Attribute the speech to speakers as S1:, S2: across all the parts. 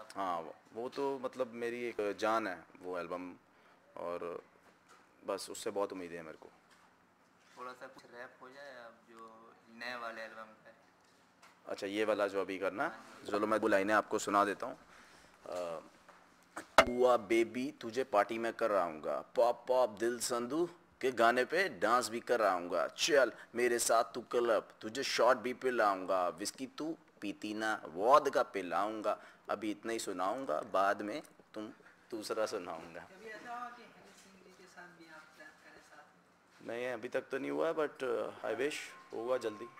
S1: हाँ वो तो मतलब मेरी एक जान है वो एल्बम, और बस उससे बहुत उम्मीद है मेरे को।
S2: थोड़ा सा कुछ रैप हो जाए अब जो नए वाले एल्बम का है।
S1: अच्छा ये वाला जो अभी करना
S2: हाँ जी।
S1: है, चलो मैं दो लाइनें आपको सुना देता हूँ। हुआ बेबी तुझे पार्टी में कर आऊँगा, पॉप पॉप दिल संधू के गाने पे डांस भी कर आऊँगा, चल मेरे साथ तू क्लब, तुझे शॉट भी पिलाऊंगा, विस्की तू पीती ना वॉद का पिलाऊंगा, अभी इतना ही सुनाऊंगा बाद में तुम दूसरा सुनाऊंगा।
S3: कभी ऐसा हुआ कि हनी सिंह जी के साथ भी आप रैप करें साथ में?
S1: नहीं अभी तक तो नहीं हुआ है, बट आई विश होगा जल्दी।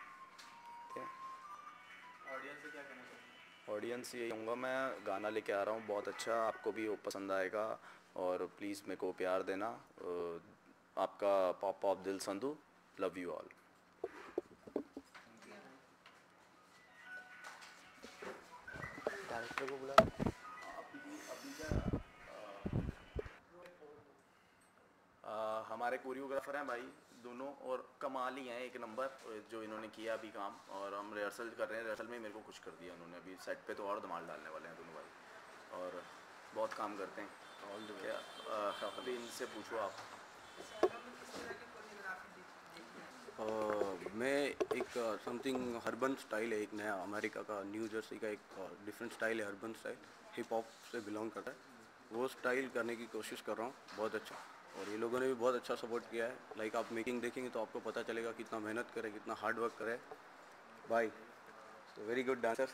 S2: ऑडियंस से क्या कहना चाहेंगे?
S1: ऑडियंस ये कहूँगा, मैं गाना लेके आ रहा हूँ बहुत अच्छा, आपको भी वो पसंद आएगा, और प्लीज़ मेरे को प्यार देना। आपका pop pop Dil Sandhu, love you all. Director को बुला हमारे कोरियोग्राफर हैं भाई दोनों, और कमाल ही हैं, एक नंबर जो इन्होंने किया अभी काम, और हम रिहर्सल कर रहे हैं, रिहर्सल में मेरे को खुश कर दिया उन्होंने, अभी सेट पे तो और धमाल डालने वाले हैं दोनों भाई, और बहुत काम करते हैं। ऑल द क्या अभी इनसे पूछो आप।
S3: इस एल्बम में किस तरह की कोरियोग्राफी देखते हैं?
S4: मैं एक समथिंग हर्बन स्टाइल है, एक नया अमेरिका का न्यू जर्सी का एक डिफरेंट स्टाइल है, हर्बन स्टाइल हिप हॉप से बिलोंग करता है, वो स्टाइल करने की कोशिश कर रहा हूँ बहुत अच्छा, और ये लोगों ने भी बहुत अच्छा सपोर्ट किया है। लाइक आप मेकिंग देखेंगे तो आपको पता चलेगा कितना मेहनत करे, कितना हार्ड वर्क करे भाई। तो वेरी गुड डांसर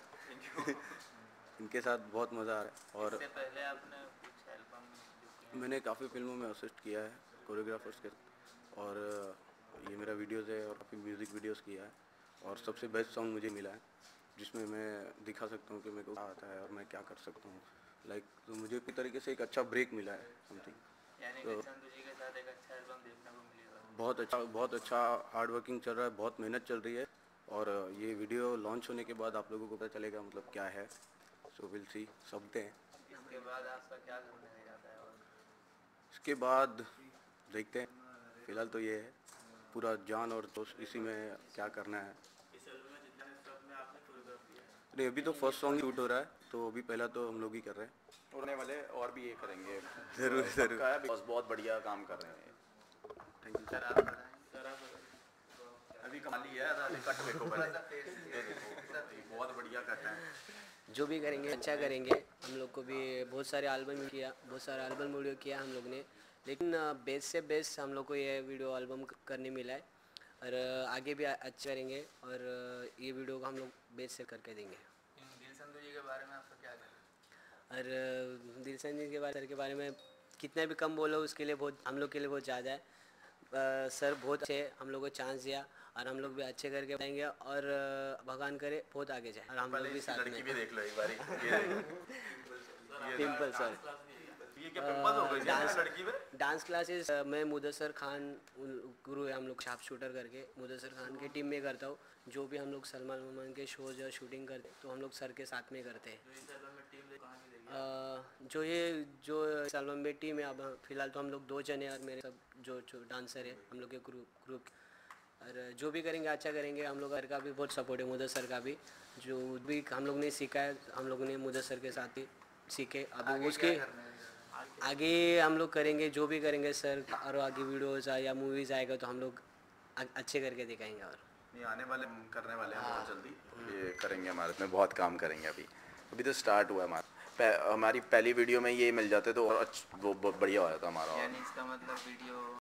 S4: इनके साथ बहुत मज़ा आ रहा है। और
S2: इससे पहले आपने कुछ एल्बम जो किए हैं?
S4: मैंने काफ़ी फिल्मों में असिस्ट किया है कोरियोग्राफर्स के, और ये मेरा वीडियोज़ है और काफ़ी म्यूज़िक वीडियोज़ किया है, और सबसे बेस्ट सॉन्ग मुझे मिला है जिसमें मैं दिखा सकता हूँ कि मेरे को क्या आता है और मैं क्या कर सकता हूँ। लाइक तो मुझे एक तरीके से एक अच्छा ब्रेक मिला है समथिंग।
S2: यानी कि
S4: तो
S2: संधू जी के साथ एक अच्छा एल्बम देखने को मिलेगा।
S4: बहुत अच्छा हार्ड वर्किंग चल रहा है, बहुत मेहनत चल रही है, और ये वीडियो लॉन्च होने के बाद आप लोगों को पता चलेगा मतलब क्या है। सो विल सी, सबते हैं।
S2: इसके बाद आपका क्या करने का इरादा है? और
S4: इसके बाद देखते हैं, फिलहाल तो ये है पूरा जान और जोश इसी में क्या करना है।
S2: इस एल्बम में जितने सब में आपने कोरियोग्राफी है?
S4: नहीं अभी तो फर्स्ट सॉन्ग शूट हो रहा है, तो अभी पहला तो हम लोग ही कर रहे हैं।
S1: होने वाले और भी ये करेंगे
S4: ज़रूर ज़रूर,
S1: पक्का है, बिकॉज बहुत बढ़िया काम कर रहे हैं।
S4: Thank you.
S2: सर आप बताएं। सर आप बताएं।
S1: अभी कमाली है, कट देखो पहले, ये देखो बहुत बढ़िया कट है।
S5: जो भी करेंगे अच्छा करेंगे। हम लोग को भी बहुत सारे एल्बम किया, बहुत सारा एल्बम वीडियो किया हम लोग ने, लेकिन बेस्ट से बेस्ट हम लोग को ये वीडियो एल्बम करने मिला है, और आगे भी अच्छा करेंगे, और ये वीडियो को हम लोग बेस्ट से करके देंगे।
S2: दिल संधू जी के बारे में आपका क्या कहना है?
S5: और दिलशन जी के बारे में कितना भी कम बोलो उसके लिए बहुत, हम लोग के लिए बहुत ज़्यादा है। सर बहुत अच्छे हम लोग को चांस दिया, और हम लोग भी अच्छे करके बताएंगे, और भगवान करे बहुत आगे जाए, और हम लोग भी साथ
S1: लड़की
S5: में।
S1: भी देख लो एक बारी, ये देखो
S5: पिंपल सर
S1: ये क्या पिंपल हो गई
S5: डांस
S1: लड़की में।
S5: डांस क्लासेस मैं मुदस्सर खान गुरु है हम लोग, शार्प शूटर करके मुदस्सर खान की टीम में करता हूँ। जो भी हम लोग सलमान वलमान के शोज या शूटिंग करते तो हम लोग सर के साथ में करते हैं।
S2: जो इस एल्बम में टीम कहाँ की देगी?
S5: जो इस एल्बम में टीम है, अब फिलहाल तो हम लोग 2 जने, और मेरे सब जो डांसर है हम लोग के ग्रुप, और जो भी करेंगे अच्छा करेंगे। हम लोग सर का भी बहुत सपोर्ट है, मुदस्सर का भी, जो भी हम लोग ने सीखा है हम लोग ने मुदस्सर के साथ ही सीखे। अब
S2: आगे
S5: उसके
S2: क्या करना है?
S5: आगे हम लोग करेंगे जो भी करेंगे सर, और आगे वीडियोज़ या मूवीज़ आएगा तो हम लोग अच्छे करके दिखाएंगे। और
S1: नहीं आने वाले करने वाले हैं बहुत जल्दी, ये करेंगे हमारे में बहुत काम करेंगे। अभी अभी तो स्टार्ट हुआ है हमारा, हमारी पहली वीडियो में ये मिल जाते तो और वो बहुत बढ़िया हो जाता हमारा।
S2: यानी इसका मतलब वीडियो